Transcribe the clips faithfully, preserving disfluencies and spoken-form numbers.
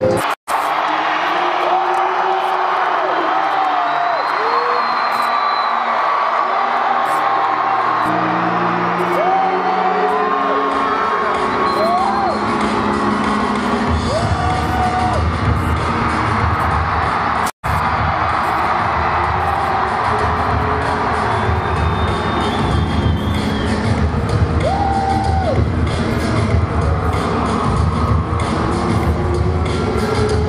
Woo!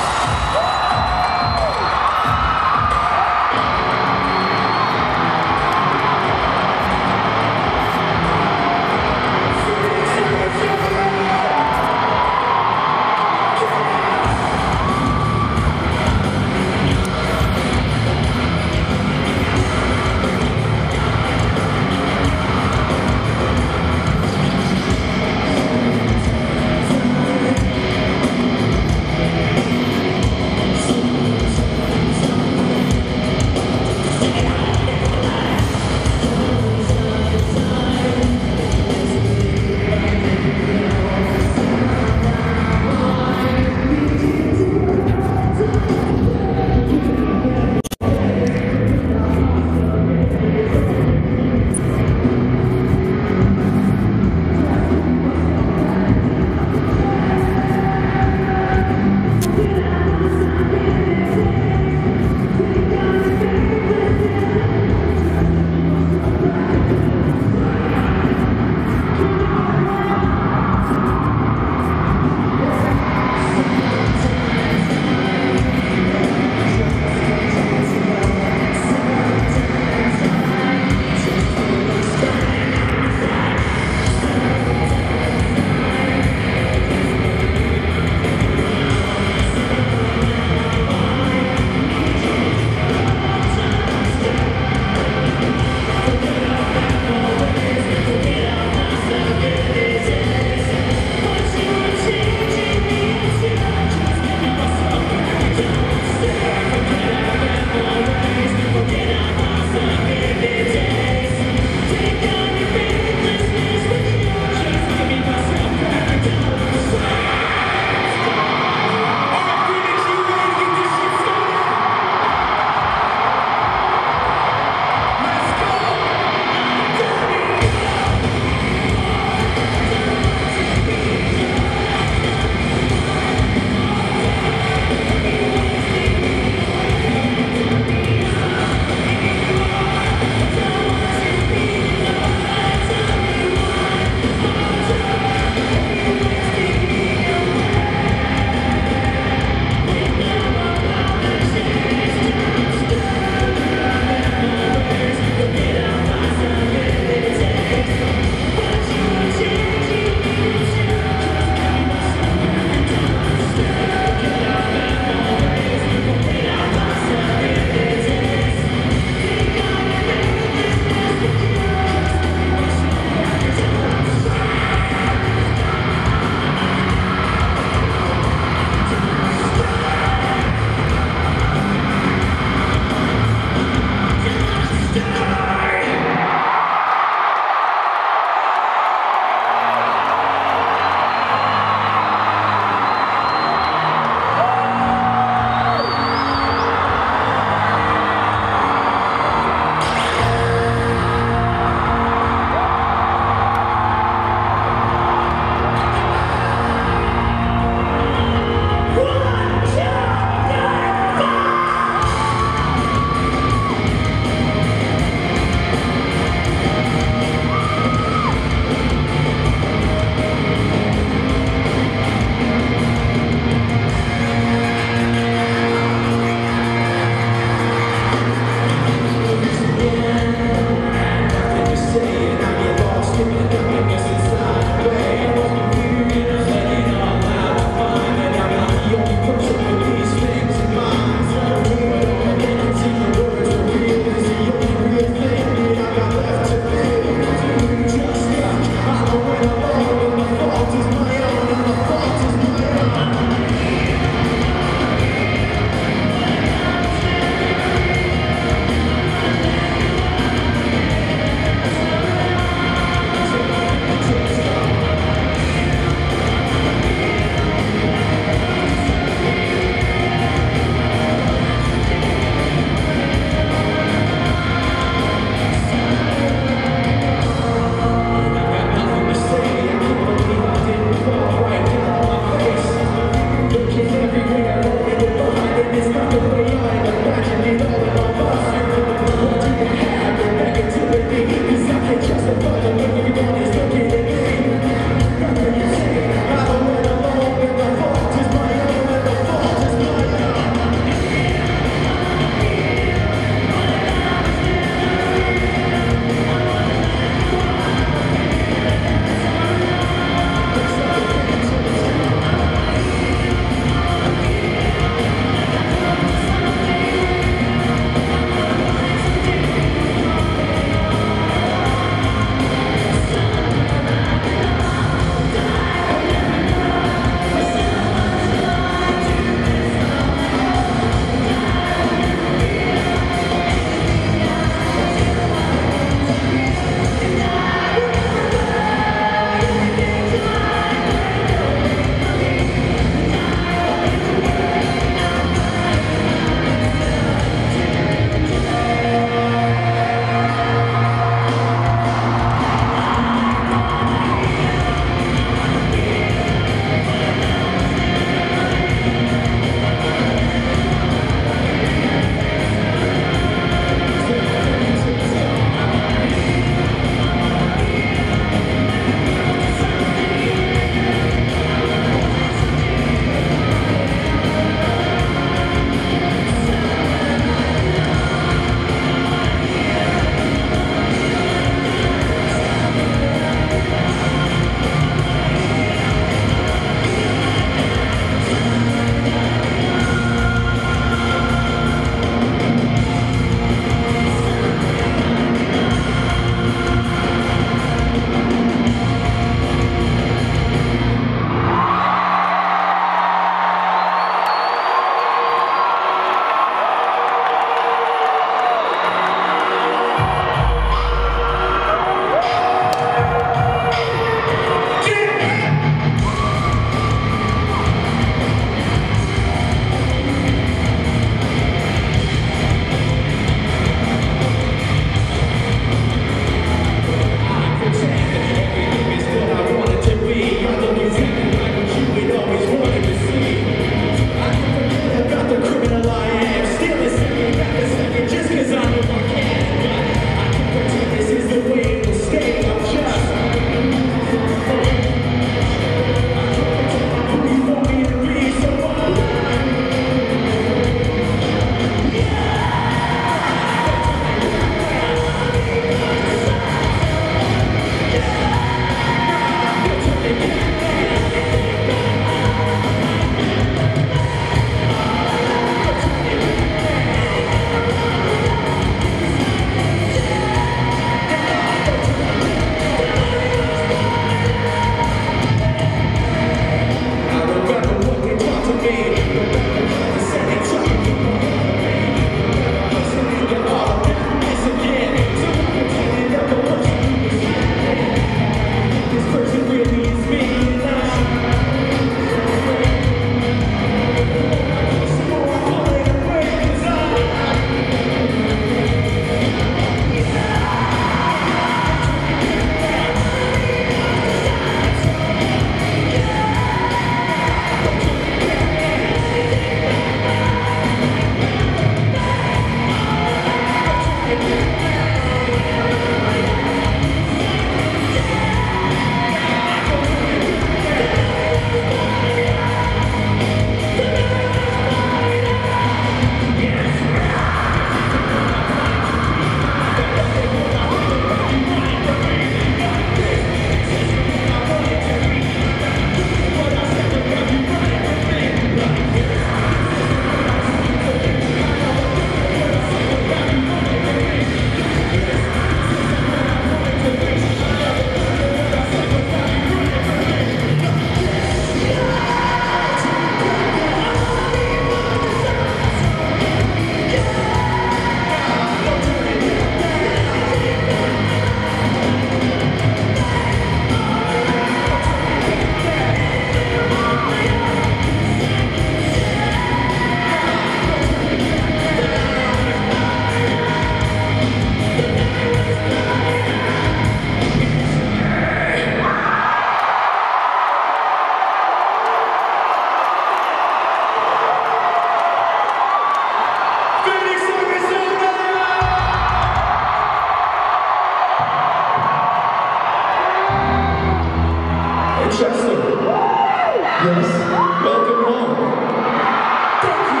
Welcome home. Thank you.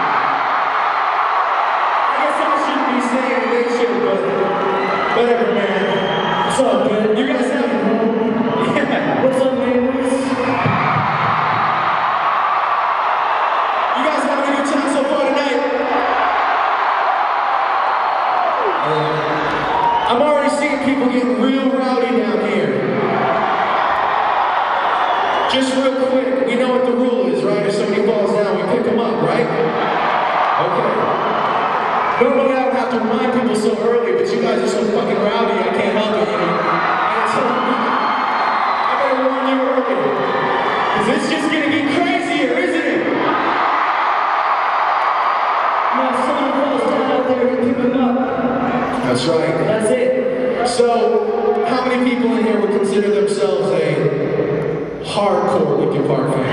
I guess I shouldn't be saying they should, but whatever, man. It's all good. You guys have yeah. What's up, neighbors? You guys having a good time so far tonight? Uh, I'm already seeing people getting real rowdy down here. Just real quick, we know what the rule is, right? If somebody falls down, we pick them up, right? Okay. Normally I don't have to remind people so early, but you guys are so fucking rowdy, I can't help it, you know? And so, I better warn you early. Because it's just gonna get crazier, isn't it? Now, if someone falls down out there, we pick them up. That's right. That's it. So, how many people in here would consider themselves a hardcore Linkin Park fan?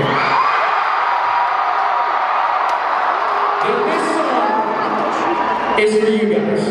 And this song is for you guys.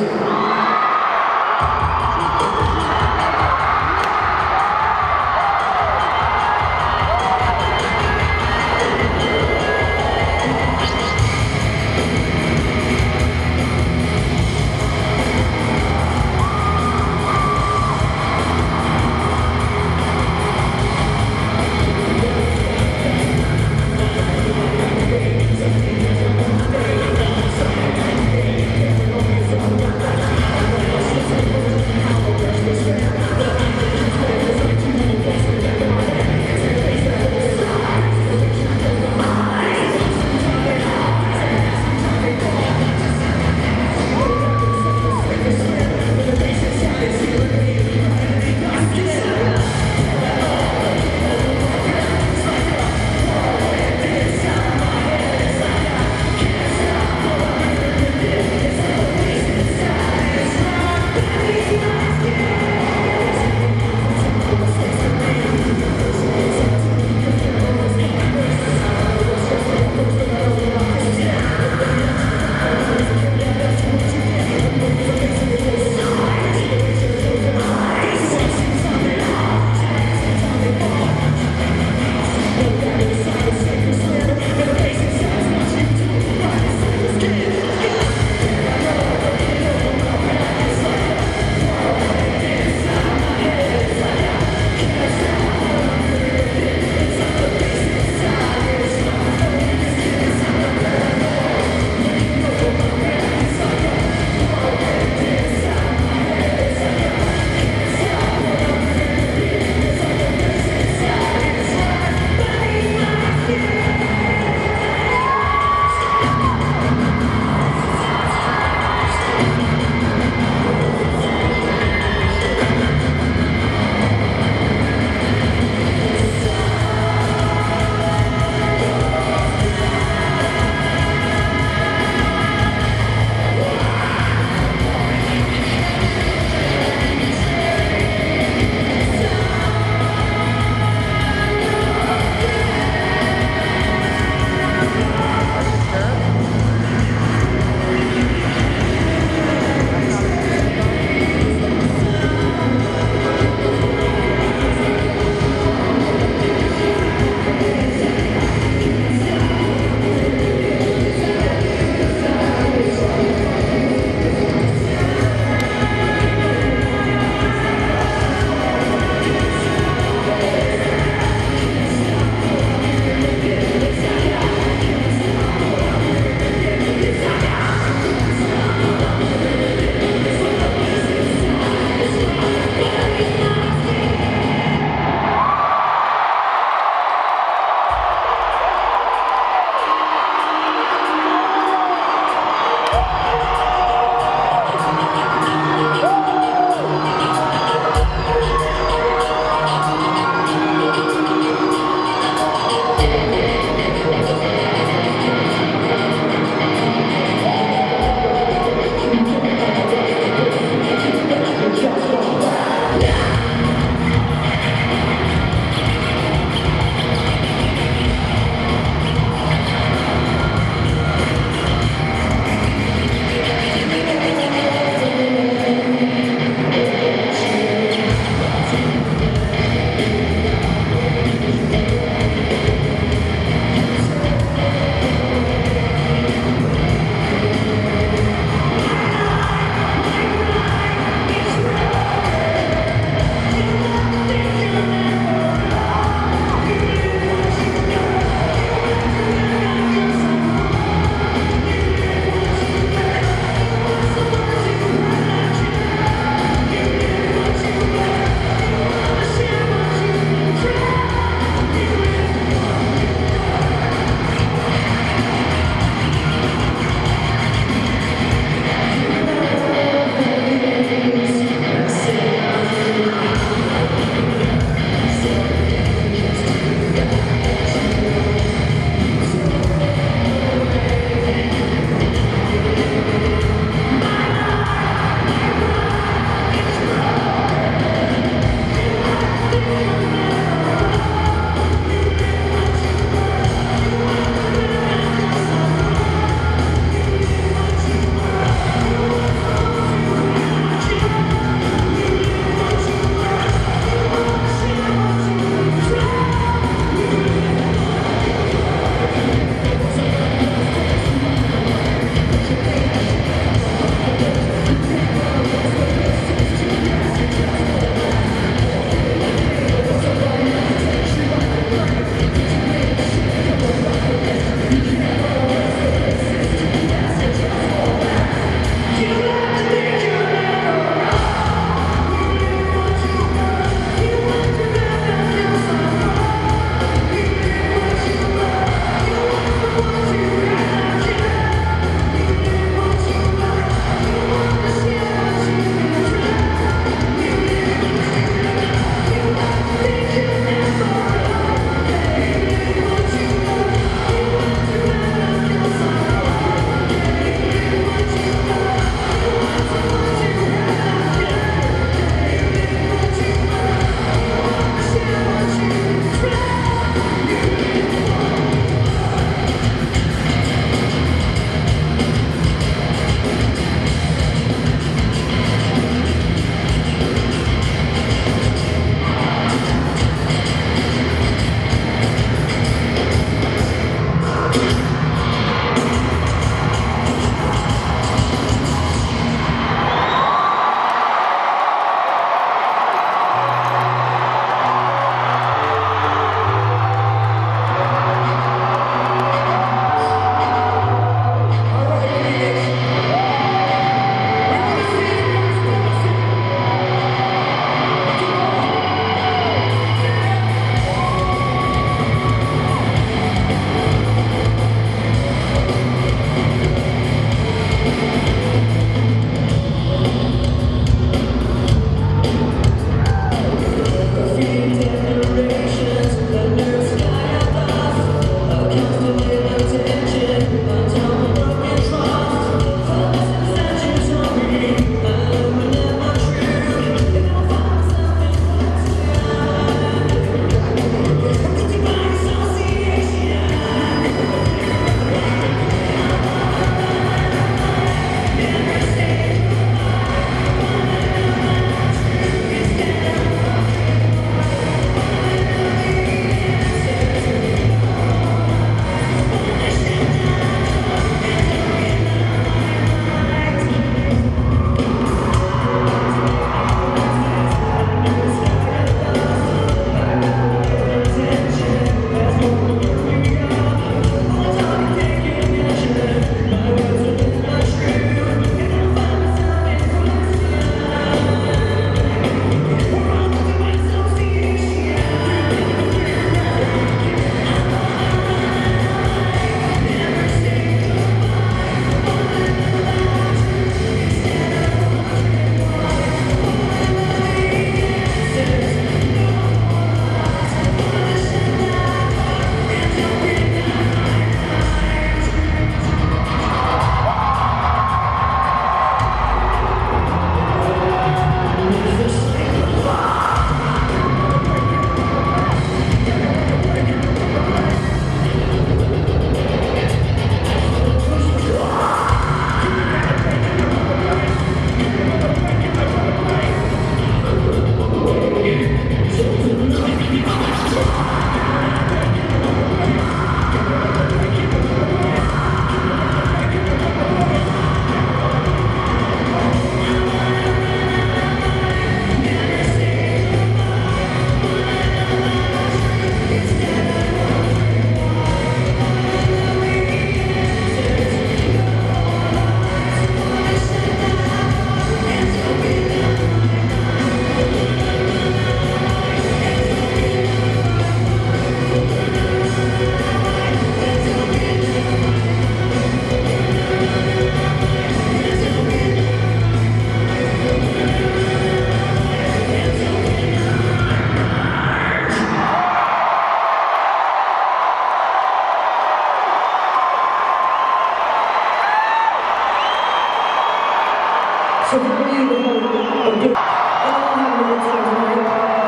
So hopefully you will have a good, everyone having a good time tonight.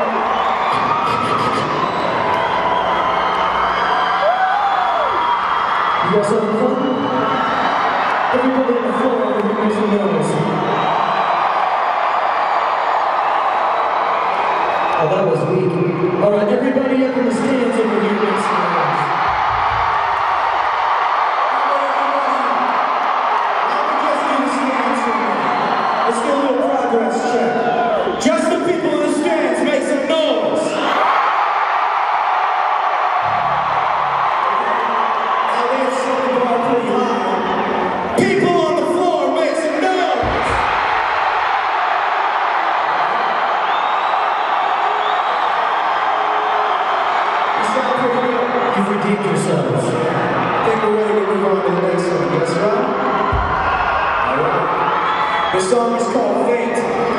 You guys having fun? Everybody on the floor, I'm gonna make some noise. Oh, that was weak. Alright, everybody up in the stands over here make some noise. Let's get a little progress check. Just the people in the stands, make some noise. Now they're setting the bar pretty high. People on the floor, make some noise. You sound pretty good. You've redeemed yourselves. I think we're ready to move on to the next one. Yes, right? All right. The song is called Fate.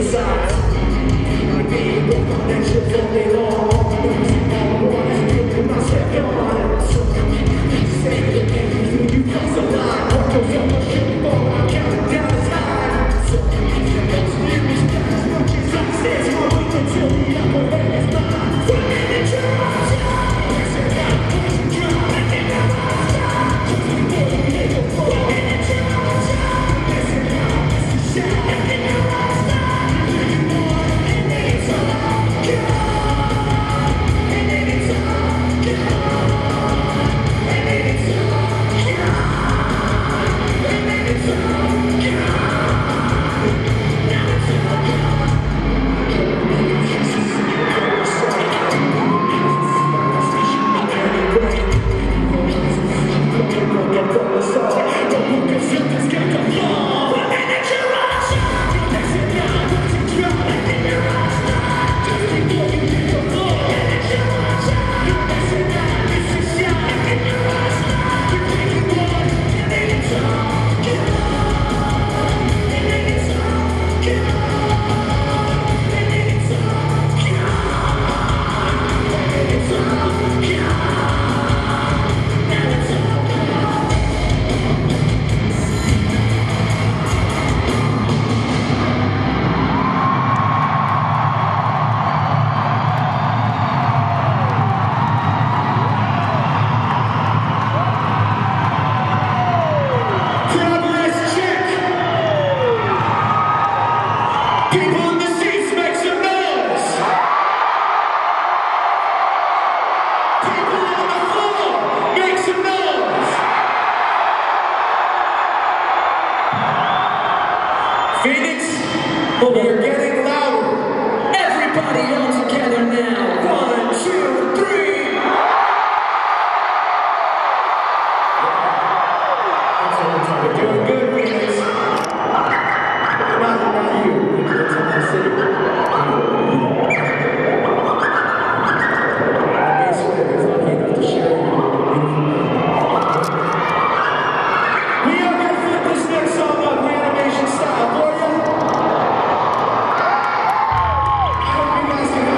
sides. I need the connections all day long. All the music all I want is you and myself on. So say it again, you cross the line. Walk yourself a shit before I'm counting down the time. So those lyrics got as much as I said. So wait until the upper end is mine. One minute drive, listen out, push and drive, and then I rise down. Just before you make a fall. One minute drive, listen out, listen shout, and then I rise down. You want, and then it's all gone, and then it's all gone, and then it's all gone, and then it's all gone. Now it's all gone. Phoenix, we're getting louder. Everybody all together now. One, two, three. That's all the time. We're doing good, Phoenix. Not, not you. It's in the city. I guess it's lucky enough to share you. We are going to flip this next song up animation style for you. I hope you guys can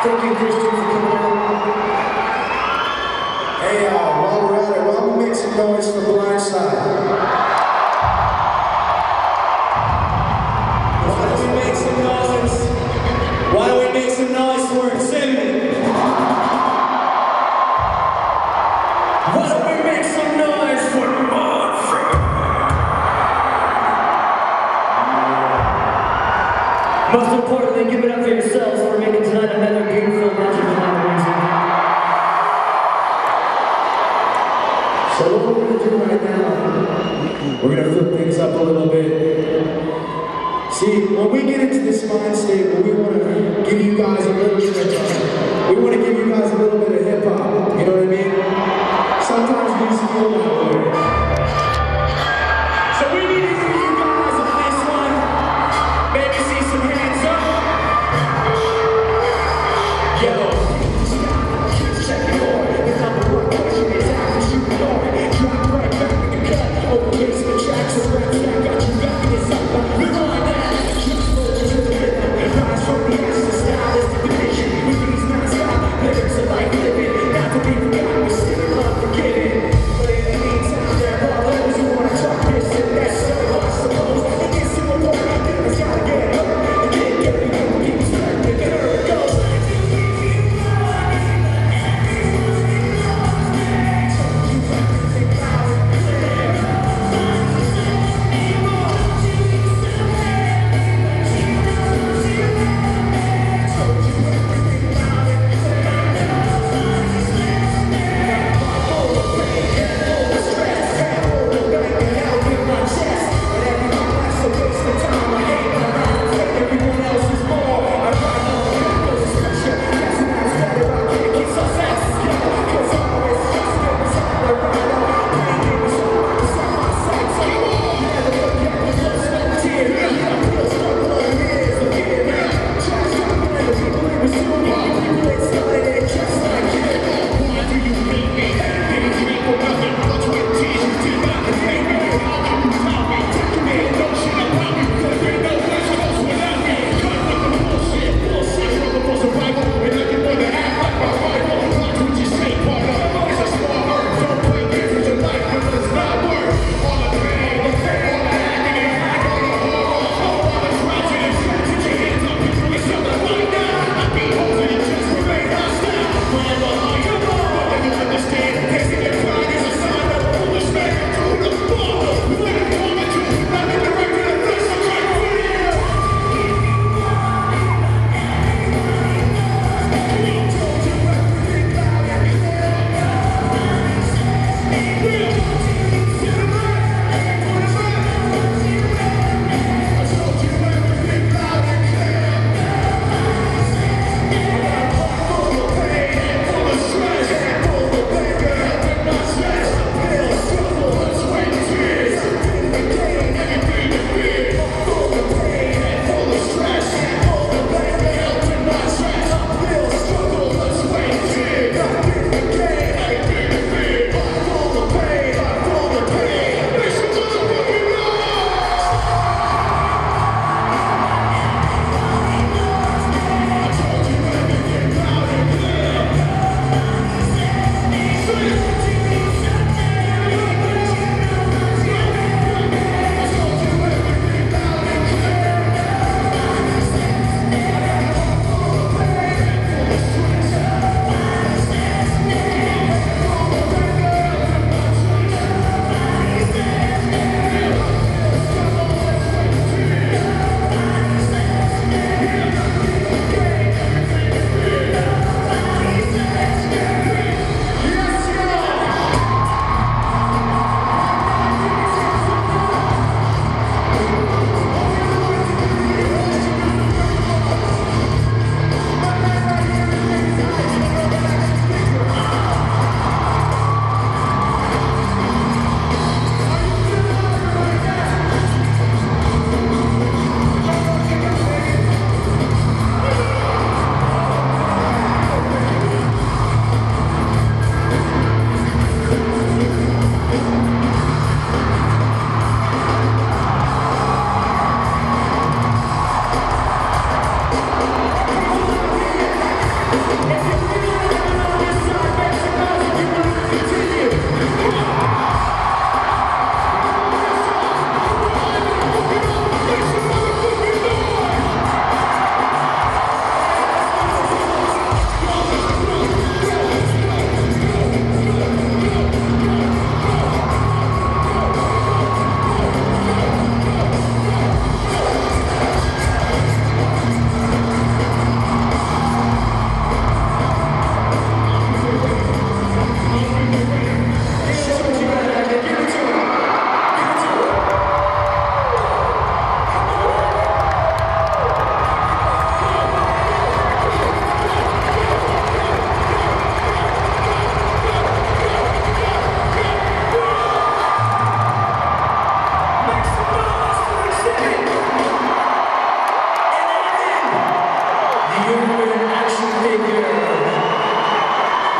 Thank you, Christian, for coming out. Hey, uh, while we're at it, why don't we make some noise for Blindside? Why don't we make some noise? Why don't we make some noise for Infinity? Why don't we make some noise for Montreal? Most importantly, give it up for yourselves for making tonight another beautiful magic collaboration. So what we're going to do right now, We're going to flip things up a little bit. See, when we get into this mind state where we want to give you guys a little bit of, we want to give you guys a little bit of hip hop, you know what I mean? Sometimes we just feel that way. So we need to hear you guys on this one. Maybe see some hands up. Yo, check it out. The number one question is how did you know it? Drop right back in the cut. Over basement tracks and raps that got you back in the sun. Rewind that. Just roll to the rhythm. Rise from the ashes. Style is the division. With these non-stop.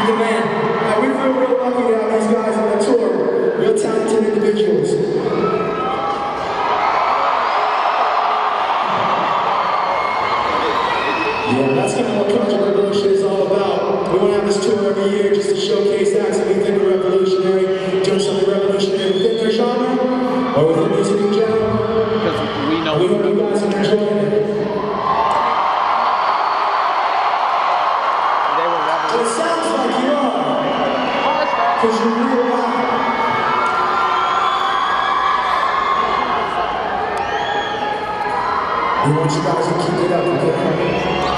You're the man. Now, we feel real lucky to have these guys on the tour. Real talented individuals. Yeah, that's kind of what Culture Revolution is all about. We want to have this tour every year just to showcase acts that we think are revolutionary, doing something revolutionary within their genre, or within music in general. Because we know We hope you guys are enjoying it. they were Well, it revolutionary. sounds like you are, because you're real loud. We want you guys to keep it up, okay?